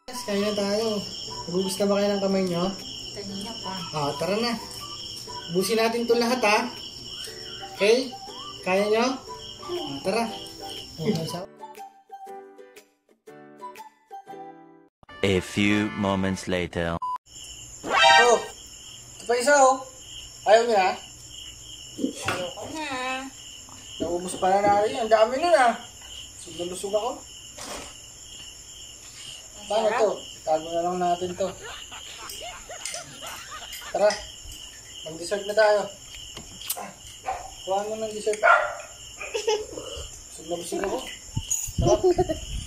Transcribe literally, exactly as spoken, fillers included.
Kaya na tayo. Nagugus na ba kayo ng kamay nyo? Kanina pa. Ah, tara na. Busin natin ito lahat ha. Okay? Kaya nyo? Ah, tara. A few moments later. Oh, ito pa isa oh. Ayaw niya ha? Ayoko na. Naubos pa na natin. Ang dami nun ha. Lusog na lusog ako. Paano to? Tago na lang natin to. Tara. Mag-dessert na tayo. Kuha mo ng dessert. Lusog na lusog ako. Sarap.